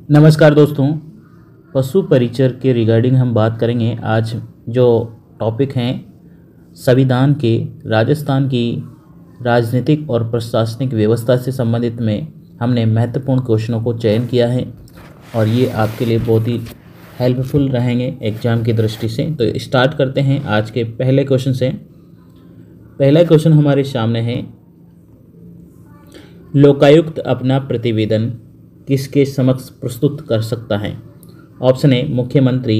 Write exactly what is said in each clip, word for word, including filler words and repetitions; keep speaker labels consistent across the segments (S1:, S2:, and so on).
S1: नमस्कार दोस्तों, पशु परिचर के रिगार्डिंग हम बात करेंगे। आज जो टॉपिक हैं संविधान के राजस्थान की राजनीतिक और प्रशासनिक व्यवस्था से संबंधित में हमने महत्वपूर्ण क्वेश्चनों को चयन किया है और ये आपके लिए बहुत ही हेल्पफुल रहेंगे एग्जाम की दृष्टि से। तो स्टार्ट करते हैं आज के पहले क्वेश्चन से। पहला क्वेश्चन हमारे सामने है, लोकायुक्त अपना प्रतिवेदन किसके समक्ष प्रस्तुत कर सकता है? ऑप्शन ए मुख्यमंत्री,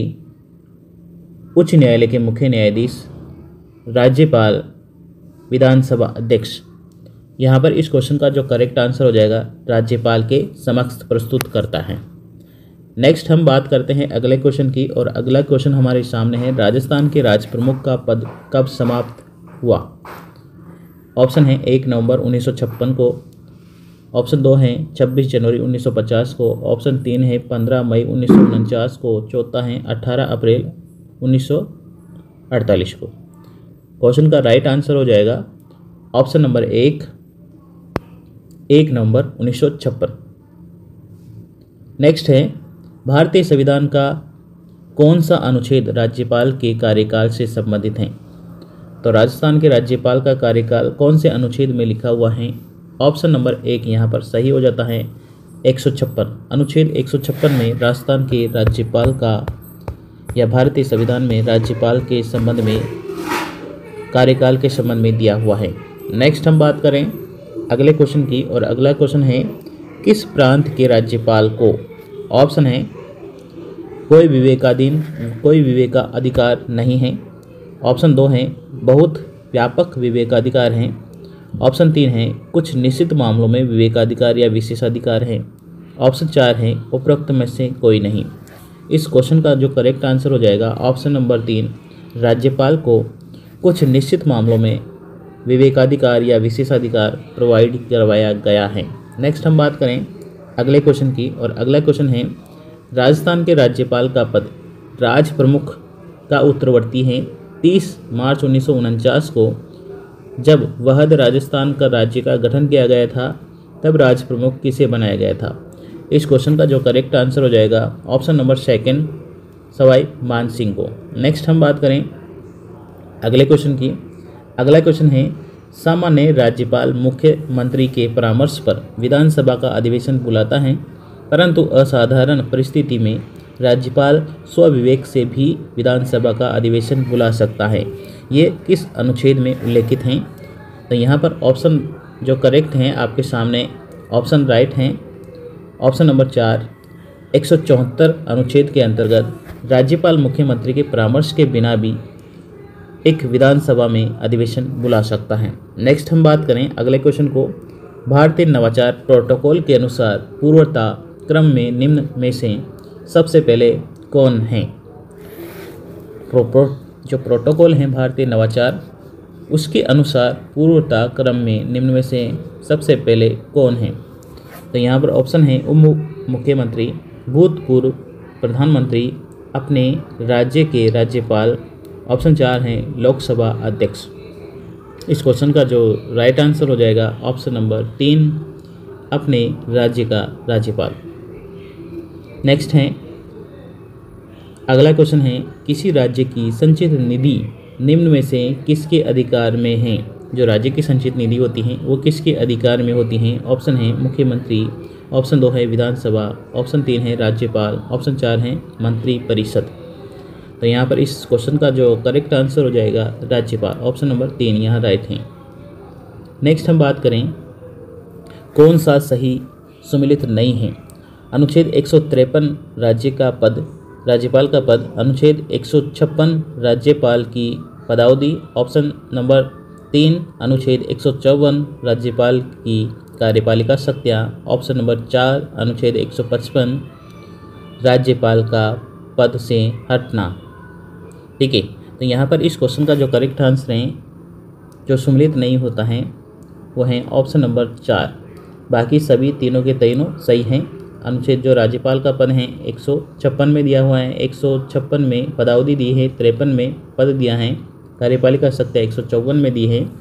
S1: उच्च न्यायालय के मुख्य न्यायाधीश, राज्यपाल, विधानसभा अध्यक्ष। यहाँ पर इस क्वेश्चन का जो करेक्ट आंसर हो जाएगा राज्यपाल के समक्ष प्रस्तुत करता है। नेक्स्ट हम बात करते हैं अगले क्वेश्चन की और अगला क्वेश्चन हमारे सामने है, राजस्थान के राज प्रमुख का पद कब समाप्त हुआ? ऑप्शन है एक नवंबर उन्नीस सौ छप्पन को, ऑप्शन दो है छब्बीस जनवरी उन्नीस सौ पचास को, ऑप्शन तीन है पंद्रह मई उन्नीस सौ उनचास को, चौथा है अठारह अप्रैल उन्नीस सौ अड़तालीस को। क्वेश्चन का राइट आंसर हो जाएगा ऑप्शन नंबर एक, एक नवंबर उन्नीस सौ छप्पन। नेक्स्ट है, भारतीय संविधान का कौन सा अनुच्छेद राज्यपाल के कार्यकाल से संबंधित है? तो राजस्थान के राज्यपाल का कार्यकाल कौन से अनुच्छेद में लिखा हुआ है? ऑप्शन नंबर एक यहाँ पर सही हो जाता है एक सौ छप्पन। अनुच्छेद एक सौ छप्पन में राजस्थान के राज्यपाल का या भारतीय संविधान में राज्यपाल के संबंध में कार्यकाल के संबंध में दिया हुआ है। नेक्स्ट हम बात करें अगले क्वेश्चन की और अगला क्वेश्चन है, किस प्रांत के राज्यपाल को? ऑप्शन है कोई विवेकाधीन कोई विवेकाधिकार नहीं है, ऑप्शन दो है बहुत व्यापक विवेकाधिकार हैं, ऑप्शन तीन है कुछ निश्चित मामलों में विवेकाधिकार या विशेषाधिकार है, ऑप्शन चार है उपरोक्त में से कोई नहीं। इस क्वेश्चन का जो करेक्ट आंसर हो जाएगा ऑप्शन नंबर तीन, राज्यपाल को कुछ निश्चित मामलों में विवेकाधिकार या विशेषाधिकार प्रोवाइड करवाया गया है। नेक्स्ट हम बात करें अगले क्वेश्चन की और अगला क्वेश्चन है, राजस्थान के राज्यपाल का पद राज प्रमुख का उत्तरवर्ती है। तीस मार्च उन्नीस सौ उनचास को जब वहद राजस्थान का राज्य का गठन किया गया था तब राज प्रमुख किसे बनाया गया था? इस क्वेश्चन का जो करेक्ट आंसर हो जाएगा ऑप्शन नंबर सेकंड, सवाई मान सिंह को। नेक्स्ट हम बात करें अगले क्वेश्चन की। अगला क्वेश्चन है, सामान्य राज्यपाल मुख्यमंत्री के परामर्श पर विधानसभा का अधिवेशन बुलाता है, परंतु असाधारण परिस्थिति में राज्यपाल स्वविवेक से भी विधानसभा का अधिवेशन बुला सकता है। ये किस अनुच्छेद में उल्लेखित हैं? तो यहाँ पर ऑप्शन जो करेक्ट हैं आपके सामने ऑप्शन राइट हैं। ऑप्शन नंबर चार, एक सौ चौहत्तर अनुच्छेद के अंतर्गत राज्यपाल मुख्यमंत्री के परामर्श के बिना भी एक विधानसभा में अधिवेशन बुला सकता है। नेक्स्ट हम बात करें अगले क्वेश्चन को, भारतीय नवाचार प्रोटोकॉल के अनुसार पूर्वता क्रम में निम्न में से सबसे पहले कौन है? प्रो, प्रो जो प्रोटोकॉल हैं भारतीय नवाचार उसके अनुसार पूर्वता क्रम में निम्न में से सबसे पहले कौन है? तो यहाँ पर ऑप्शन है उप मुख्यमंत्री, भूतपूर्व प्रधानमंत्री, अपने राज्य के राज्यपाल, ऑप्शन चार है लोकसभा अध्यक्ष। इस क्वेश्चन का जो राइट आंसर हो जाएगा ऑप्शन नंबर तीन, अपने राज्य का राज्यपाल। नेक्स्ट है अगला क्वेश्चन है, किसी राज्य की संचित निधि निम्न में से किसके अधिकार में है? जो राज्य की संचित निधि होती हैं वो किसके अधिकार में होती हैं? ऑप्शन है मुख्यमंत्री, ऑप्शन दो है विधानसभा, ऑप्शन तीन है राज्यपाल, ऑप्शन चार है मंत्री परिषद। तो यहाँ पर इस क्वेश्चन का जो करेक्ट आंसर हो जाएगा राज्यपाल, ऑप्शन नंबर तीन यहाँ राइट है। नेक्स्ट हम बात करें कौन सा सही सुमिलित नहीं है? अनुच्छेद एक सौ तिरपन राज्य का पद राज्यपाल का पद, अनुच्छेद एक सौ छप्पन राज्यपाल की पदावधि, ऑप्शन नंबर तीन अनुच्छेद एक सौ चौवन राज्यपाल की कार्यपालिका शक्तियाँ, ऑप्शन नंबर चार अनुच्छेद एक सौ पचपन राज्यपाल का पद से हटना। ठीक है, तो यहाँ पर इस क्वेश्चन का जो करेक्ट आंसर है जो सुमिलित नहीं होता है वो है ऑप्शन नंबर चार। बाकी सभी तीनों के तीनों सही हैं। अनुच्छेद जो राज्यपाल का पद है एक सौ छप्पन में दिया हुआ है, एक सौ छप्पन में पदावधि दी है, तिरपन में पद दिया है, कार्यपालिका शक्तियाँ एक सौ चौवन में दी है।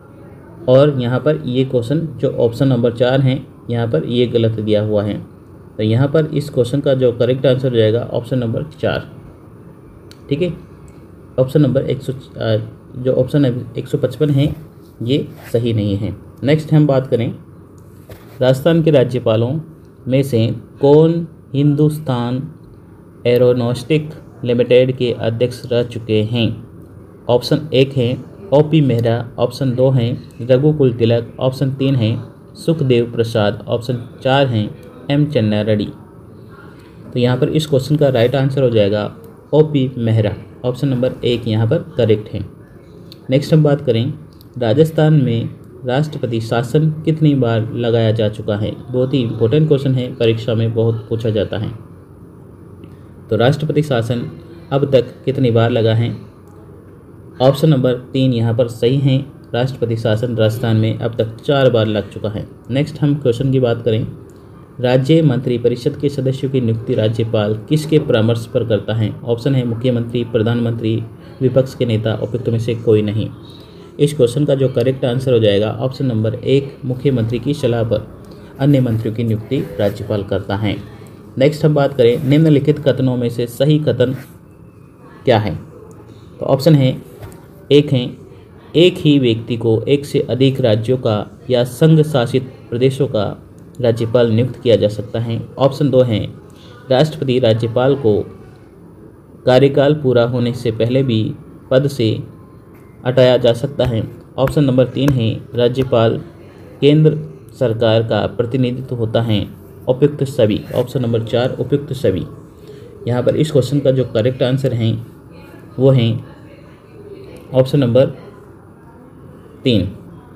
S1: और यहाँ पर ये क्वेश्चन जो ऑप्शन नंबर चार हैं यहाँ पर ये गलत दिया हुआ है। तो यहाँ पर इस क्वेश्चन का जो करेक्ट आंसर हो जाएगा ऑप्शन नंबर चार। ठीक है, ऑप्शन नंबर एक सौ जो ऑप्शन एक सौ पचपन है ये सही नहीं है। नेक्स्ट हम बात करें राजस्थान के राज्यपालों में से कौन हिंदुस्तान एरोनॉस्टिक लिमिटेड के अध्यक्ष रह चुके हैं। ऑप्शन एक है ओ पी मेहरा, ऑप्शन दो हैं रघुकुल तिलक, ऑप्शन तीन है सुखदेव प्रसाद, ऑप्शन चार हैं एम चन्ना रेड्डी। तो यहाँ पर इस क्वेश्चन का राइट आंसर हो जाएगा O P Mehra, option number एक यहाँ पर करेक्ट है। नेक्स्ट हम बात करें राजस्थान में राष्ट्रपति शासन कितनी बार लगाया जा चुका है। बहुत ही इंपॉर्टेंट क्वेश्चन है, परीक्षा में बहुत पूछा जाता है। तो राष्ट्रपति शासन अब तक कितनी बार लगा है। ऑप्शन नंबर तीन यहाँ पर सही है, राष्ट्रपति शासन राजस्थान में अब तक चार बार लग चुका है। नेक्स्ट हम क्वेश्चन की बात करें राज्य मंत्री परिषद के सदस्यों की नियुक्ति राज्यपाल किसके परामर्श पर करता है। ऑप्शन है मुख्यमंत्री, प्रधानमंत्री, विपक्ष के नेता, उपयुक्त में से कोई नहीं। इस क्वेश्चन का जो करेक्ट आंसर हो जाएगा ऑप्शन नंबर एक, मुख्यमंत्री की सलाह पर अन्य मंत्रियों की नियुक्ति राज्यपाल करता है। नेक्स्ट हम बात करें निम्नलिखित कथनों में से सही कथन क्या है। तो ऑप्शन है एक है एक ही व्यक्ति को एक से अधिक राज्यों का या संघ शासित प्रदेशों का राज्यपाल नियुक्त किया जा सकता है। ऑप्शन दो है राष्ट्रपति राज्यपाल को कार्यकाल पूरा होने से पहले भी पद से हटाया जा सकता है। ऑप्शन नंबर तीन है राज्यपाल केंद्र सरकार का प्रतिनिधित्व होता है। उपयुक्त सभी, ऑप्शन नंबर चार उपयुक्त सभी। यहाँ पर इस क्वेश्चन का जो करेक्ट आंसर है वो है ऑप्शन नंबर तीन,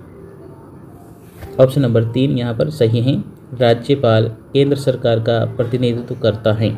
S1: ऑप्शन नंबर तीन यहाँ पर सही है, राज्यपाल केंद्र सरकार का प्रतिनिधित्व करता है।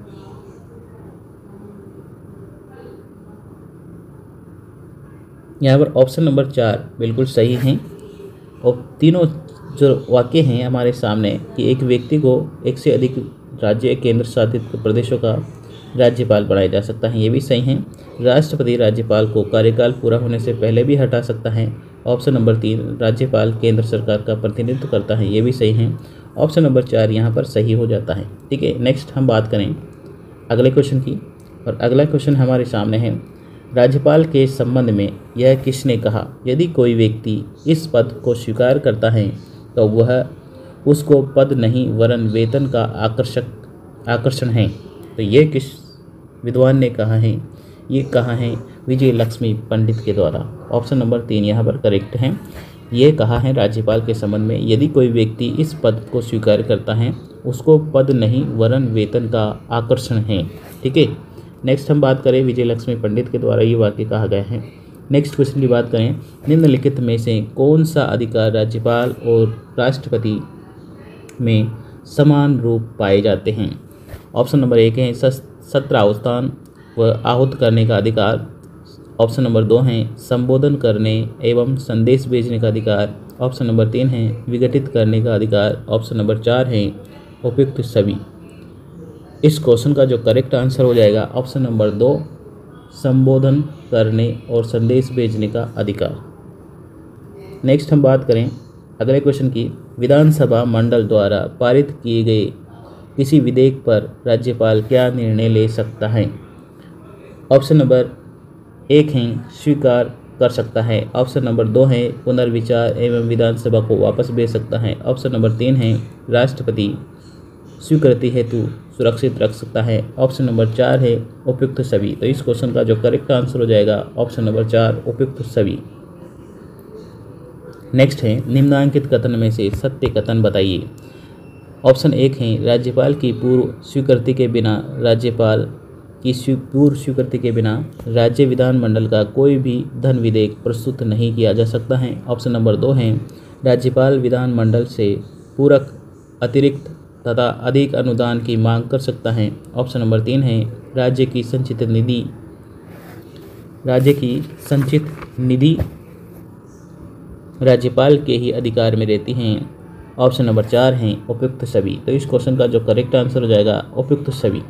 S1: यहाँ पर ऑप्शन नंबर चार बिल्कुल सही है। और तीनों जो वाक्य हैं हमारे सामने कि एक व्यक्ति को एक से अधिक राज्य केंद्र शासित प्रदेशों का राज्यपाल बनाया जा सकता है, ये भी सही है। राष्ट्रपति राज्यपाल को कार्यकाल पूरा होने से पहले भी हटा सकता है। ऑप्शन नंबर तीन राज्यपाल केंद्र सरकार का प्रतिनिधित्व करता है, ये भी सही है। ऑप्शन नंबर चार यहाँ पर सही हो जाता है। ठीक है, नेक्स्ट हम बात करें अगले क्वेश्चन की, और अगला क्वेश्चन हमारे सामने है राज्यपाल के संबंध में यह किसने कहा। यदि कोई व्यक्ति इस पद को स्वीकार करता है तो वह उसको पद नहीं वरन वेतन का आकर्षक आकर्षण है। तो ये किस विद्वान ने कहा है, ये कहा है विजय लक्ष्मी पंडित के द्वारा। ऑप्शन नंबर तीन यहाँ पर करेक्ट है। ये कहा है राज्यपाल के संबंध में यदि कोई व्यक्ति इस पद को स्वीकार करता है उसको पद नहीं वरन वेतन का आकर्षण है। ठीक है, नेक्स्ट हम बात करें विजय लक्ष्मी पंडित के द्वारा ये वाक्य कहा गया है। नेक्स्ट क्वेश्चन की बात करें निम्नलिखित में से कौन सा अधिकार राज्यपाल और राष्ट्रपति में समान रूप पाए जाते हैं। ऑप्शन नंबर एक है सत्रावधान व आहूत करने का अधिकार। ऑप्शन नंबर दो है संबोधन करने एवं संदेश भेजने का अधिकार। ऑप्शन नंबर तीन है विघटित करने का अधिकार। ऑप्शन नंबर चार है उपयुक्त सभी। इस क्वेश्चन का जो करेक्ट आंसर हो जाएगा ऑप्शन नंबर दो, संबोधन करने और संदेश भेजने का अधिकार। नेक्स्ट हम बात करें अगले क्वेश्चन की, विधानसभा मंडल द्वारा पारित किए गए किसी विधेयक पर राज्यपाल क्या निर्णय ले सकता है। ऑप्शन नंबर एक है स्वीकार कर सकता है। ऑप्शन नंबर दो है पुनर्विचार एवं विधानसभा को वापस भेज सकता है। ऑप्शन नंबर तीन है राष्ट्रपति स्वीकृति हेतु सुरक्षित रख सकता है। ऑप्शन नंबर चार है उपयुक्त सभी। तो इस क्वेश्चन का जो करेक्ट आंसर हो जाएगा ऑप्शन नंबर चार उपयुक्त सभी। नेक्स्ट है निम्नांकित कथन में से सत्य कथन बताइए। ऑप्शन एक है राज्यपाल की पूर्व स्वीकृति के बिना राज्यपाल की पूर्व स्वीकृति के बिना राज्य विधानमंडल का कोई भी धन विधेयक प्रस्तुत नहीं किया जा सकता है। ऑप्शन नंबर दो है राज्यपाल विधानमंडल से पूरक अतिरिक्त तथा अधिक अनुदान की मांग कर सकता है। ऑप्शन नंबर तीन है राज्य की संचित निधि राज्य की संचित निधि राज्यपाल के ही अधिकार में रहती हैं। ऑप्शन नंबर चार है उपयुक्त सभी। तो इस क्वेश्चन का जो करेक्ट आंसर हो जाएगा उपयुक्त सभी।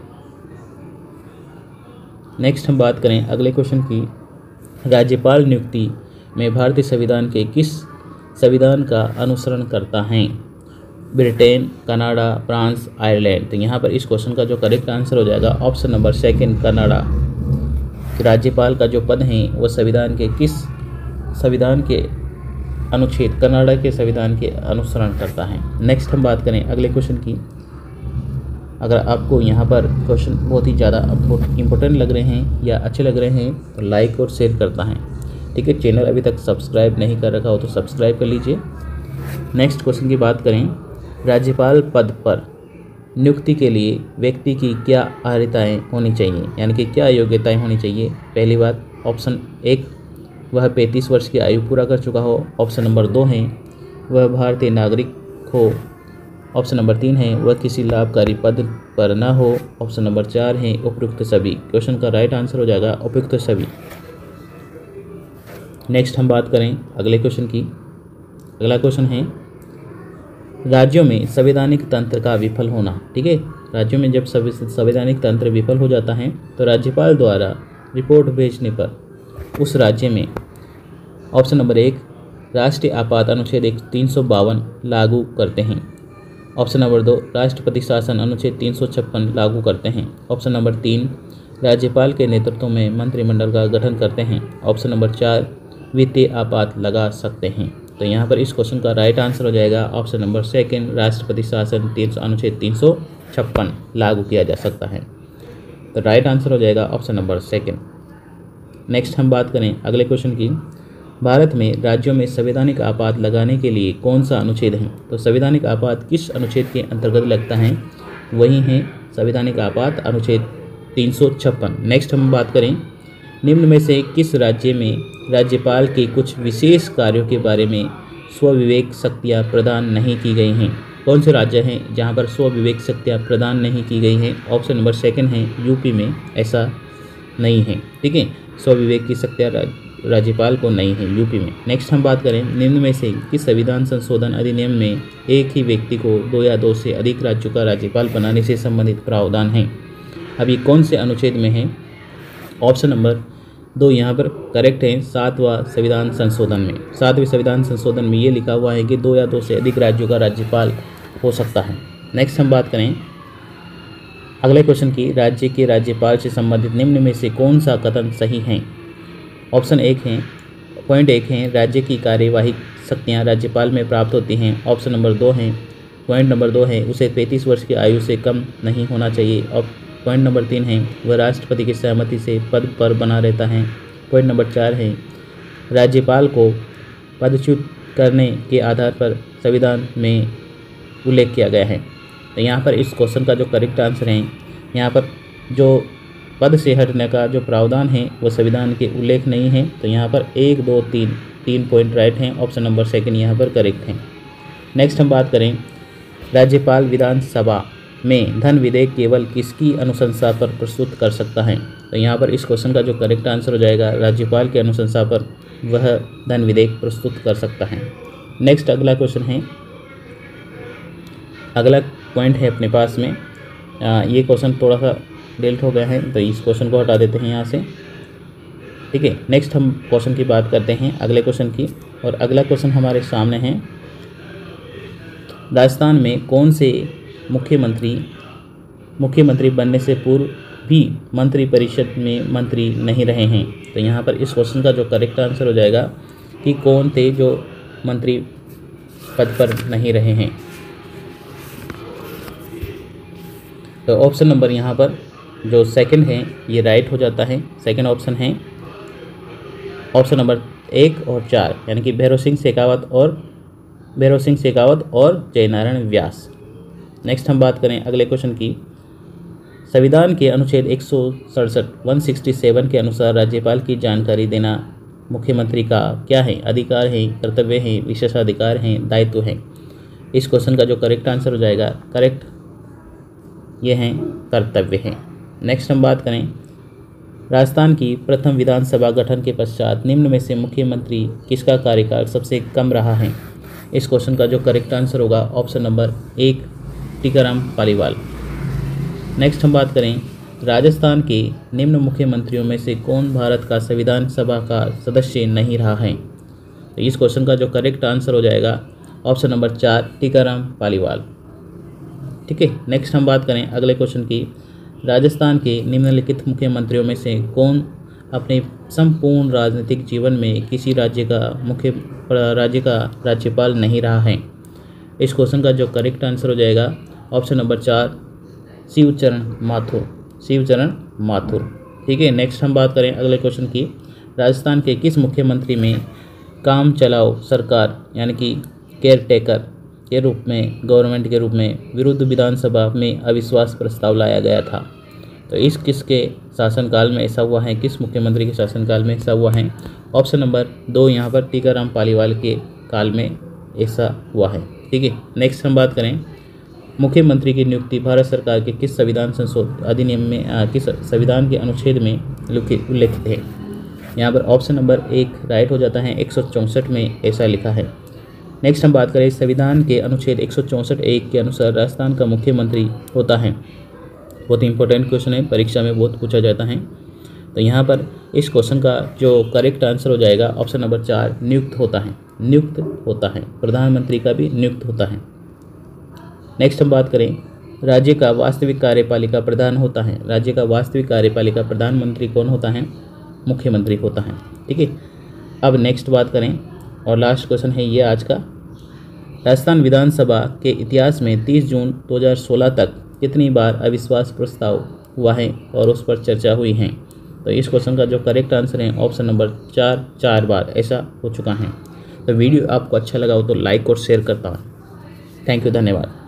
S1: नेक्स्ट हम बात करें अगले क्वेश्चन की, राज्यपाल नियुक्ति में भारतीय संविधान के किस संविधान का अनुसरण करता है। Britain, Canada, France, Ireland. तो यहाँ पर इस क्वेश्चन का जो करेक्ट आंसर हो जाएगा ऑप्शन नंबर सेकंड, कनाडा। राज्यपाल का जो पद है वो संविधान के किस संविधान के अनुच्छेद, कनाडा के संविधान के अनुसरण करता है। नेक्स्ट हम बात करें अगले क्वेश्चन की। अगर आपको यहाँ पर क्वेश्चन बहुत ही ज़्यादा इंपॉर्टेंट लग रहे हैं या अच्छे लग रहे हैं तो लाइक और शेयर करता है, ठीक है। चैनल अभी तक सब्सक्राइब नहीं कर रखा हो तो सब्सक्राइब कर लीजिए। नेक्स्ट क्वेश्चन की बात करें, राज्यपाल पद पर नियुक्ति के लिए व्यक्ति की क्या अर्हताएँ होनी चाहिए, यानी कि क्या योग्यताएँ होनी चाहिए। पहली बात, ऑप्शन एक, वह पैंतीस वर्ष की आयु पूरा कर चुका हो। ऑप्शन नंबर दो है वह भारतीय नागरिक हो। ऑप्शन नंबर तीन है वह किसी लाभकारी पद पर न हो। ऑप्शन नंबर चार है उपयुक्त सभी। क्वेश्चन का राइट आंसर हो जाएगा उपयुक्त सभी। नेक्स्ट हम बात करें अगले क्वेश्चन की। अगला क्वेश्चन है, राज्यों में संवैधानिक तंत्र का विफल होना, ठीक है। राज्यों में जब संवैधानिक तंत्र विफल हो जाता है तो राज्यपाल द्वारा रिपोर्ट भेजने पर उस राज्य में ऑप्शन नंबर एक, राष्ट्रीय आपात अनुच्छेद एक तीन सौ बावन लागू करते हैं। ऑप्शन नंबर दो, राष्ट्रपति शासन अनुच्छेद तीन सौ छप्पन लागू करते हैं। ऑप्शन नंबर तीन, राज्यपाल के नेतृत्व में मंत्रिमंडल का गठन करते हैं। ऑप्शन नंबर चार, वित्तीय आपात लगा सकते हैं। तो यहाँ पर इस क्वेश्चन का राइट आंसर हो जाएगा ऑप्शन नंबर सेकेंड, राष्ट्रपति शासन तीन सौ अनुच्छेद तीन सौ छप्पन लागू किया जा सकता है। तो राइट आंसर हो जाएगा ऑप्शन नंबर सेकेंड। नेक्स्ट हम बात करें अगले क्वेश्चन की। भारत में राज्यों में संवैधानिक आपात लगाने के लिए कौन सा अनुच्छेद है। तो संवैधानिक आपात किस अनुच्छेद के अंतर्गत लगता है, वही है संवैधानिक आपात अनुच्छेद तीन सौ छप्पन। नेक्स्ट हम बात करें, निम्न में से किस राज्य में राज्यपाल के कुछ विशेष कार्यों के बारे में स्वविवेक शक्तियाँ प्रदान नहीं की गई हैं। कौन से राज्य हैं जहाँ पर स्वविवेक शक्तियाँ प्रदान नहीं की गई हैं। ऑप्शन नंबर सेकंड है यूपी में ऐसा नहीं है, ठीक है। स्वविवेक की शक्तियाँ राज्यपाल को नहीं है यूपी में। नेक्स्ट हम बात करें, निम्न में से किस संविधान संशोधन अधिनियम में एक ही व्यक्ति को दो या दो से अधिक राज्यों का राज्यपाल बनाने से संबंधित प्रावधान है। अब ये कौन से अनुच्छेद में है। ऑप्शन नंबर दो यहाँ पर करेक्ट है, सातवां संविधान संशोधन में। सातवें संविधान संशोधन में ये लिखा हुआ है कि दो या दो से अधिक राज्यों का राज्यपाल हो सकता है। नेक्स्ट हम बात करें अगले क्वेश्चन की, राज्य के राज्यपाल से संबंधित निम्न में से कौन सा कथन सही है। ऑप्शन एक है पॉइंट एक है राज्य की कार्यवाही शक्तियाँ राज्यपाल में प्राप्त होती हैं। ऑप्शन नंबर दो है पॉइंट नंबर दो है उसे पैंतीस वर्ष की आयु से कम नहीं होना चाहिए। और पॉइंट नंबर तीन है वह राष्ट्रपति की सहमति से पद पर बना रहता है। पॉइंट नंबर चार है राज्यपाल को पदच्युत करने के आधार पर संविधान में उल्लेख किया गया है। तो यहाँ पर इस क्वेश्चन का जो करेक्ट आंसर है, यहाँ पर जो पद से हटने का जो प्रावधान है वो संविधान के उल्लेख नहीं है। तो यहाँ पर एक दो तीन तीन पॉइंट राइट हैं। ऑप्शन नंबर सेकंड यहाँ पर करेक्ट है। नेक्स्ट हम बात करें, राज्यपाल विधानसभा में धन विधेयक केवल किसकी अनुशंसा पर प्रस्तुत कर सकता है। तो यहाँ पर इस क्वेश्चन का जो करेक्ट आंसर हो जाएगा, राज्यपाल की अनुशंसा पर वह धन विधेयक प्रस्तुत कर सकता है। नेक्स्ट अगला क्वेश्चन है, अगला पॉइंट है अपने पास में, आ, ये क्वेश्चन थोड़ा सा डिलीट हो गया है तो इस क्वेश्चन को हटा देते हैं यहाँ से, ठीक है। नेक्स्ट हम क्वेश्चन की बात करते हैं अगले क्वेश्चन की, और अगला क्वेश्चन हमारे सामने है, राजस्थान में कौन से मुख्यमंत्री मुख्यमंत्री बनने से पूर्व भी मंत्रिपरिषद में मंत्री नहीं रहे हैं। तो यहाँ पर इस क्वेश्चन का जो करेक्ट आंसर हो जाएगा कि कौन थे जो मंत्री पद पर नहीं रहे हैं। तो ऑप्शन नंबर यहाँ पर जो सेकंड है ये राइट हो जाता है। सेकंड ऑप्शन है ऑप्शन नंबर एक और चार, यानी कि भैरव सिंह शेखावत और भैरव सिंह शेखावत और जयनारायण व्यास। नेक्स्ट हम बात करें अगले क्वेश्चन की, संविधान के अनुच्छेद एक सौ सड़सठ एक सौ सड़सठ के अनुसार राज्यपाल की जानकारी देना मुख्यमंत्री का क्या है, अधिकार है, कर्तव्य है, विशेषाधिकार है, दायित्व है। इस क्वेश्चन का जो करेक्ट आंसर हो जाएगा, करेक्ट ये है कर्तव्य है। नेक्स्ट हम बात करें, राजस्थान की प्रथम विधानसभा गठन के पश्चात निम्न में से मुख्यमंत्री किसका कार्यकाल सबसे कम रहा है। इस क्वेश्चन का जो करेक्ट आंसर होगा ऑप्शन नंबर एक, टीकाराम पालीवाल। नेक्स्ट हम बात करें, राजस्थान के निम्न मुख्यमंत्रियों में से कौन भारत का संविधान सभा का सदस्य नहीं रहा है। तो इस क्वेश्चन का जो करेक्ट आंसर हो जाएगा ऑप्शन नंबर चार टीकाराम पालीवाल। ठीक है, नेक्स्ट हम बात करें अगले क्वेश्चन की। राजस्थान के निम्नलिखित मुख्यमंत्रियों में से कौन अपने संपूर्ण राजनीतिक जीवन में किसी राज्य का मुख्य राज्य का राज्यपाल नहीं रहा है? इस क्वेश्चन का जो करेक्ट आंसर हो जाएगा ऑप्शन नंबर चार शिवचरण माथुर। शिवचरण माथुर। ठीक है, नेक्स्ट हम बात करें अगले क्वेश्चन की। राजस्थान के किस मुख्यमंत्री में काम चलाओ सरकार यानी कि केयर टेकर के रूप में गवर्नमेंट के रूप में विरुद्ध विधानसभा में अविश्वास प्रस्ताव लाया गया था? तो इस किसके शासनकाल में ऐसा हुआ है, किस मुख्यमंत्री के शासनकाल में ऐसा हुआ है? ऑप्शन नंबर दो यहाँ पर टीकाराम पालीवाल के काल में ऐसा हुआ है। ठीक है, नेक्स्ट हम बात करें मुख्यमंत्री की नियुक्ति भारत सरकार के किस संविधान संशोधन अधिनियम में आ, किस संविधान के अनुच्छेद में उल्लेखित है? यहाँ पर ऑप्शन नंबर एक राइट हो जाता है, एक सौ चौंसठ में ऐसा लिखा है। नेक्स्ट हम बात करें संविधान के अनुच्छेद एक सौ चौंसठ एक के अनुसार राजस्थान का मुख्यमंत्री होता है। बहुत इंपॉर्टेंट क्वेश्चन है, परीक्षा में बहुत पूछा जाता है। तो यहाँ पर इस क्वेश्चन का जो करेक्ट आंसर हो जाएगा ऑप्शन नंबर चार नियुक्त होता है। नियुक्त होता है, प्रधानमंत्री का भी नियुक्त होता है। नेक्स्ट हम बात करें राज्य का वास्तविक कार्यपालिका प्रधान होता है। राज्य का वास्तविक कार्यपालिका प्रधानमंत्री कौन होता है? मुख्यमंत्री होता है। ठीक है, अब नेक्स्ट बात करें और लास्ट क्वेश्चन है ये आज का। राजस्थान विधानसभा के इतिहास में तीस जून दो हज़ार सोलह तक कितनी बार अविश्वास प्रस्ताव हुआ है और उस पर चर्चा हुई है? तो इस क्वेश्चन का जो करेक्ट आंसर है ऑप्शन नंबर चार चार बार ऐसा हो चुका है। तो वीडियो आपको अच्छा लगा हो तो लाइक और शेयर करता हूँ। थैंक यू, धन्यवाद।